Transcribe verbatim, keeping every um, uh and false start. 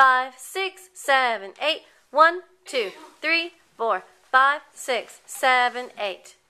five, six, seven, eight. One, two, three, four, five, six, seven, eight.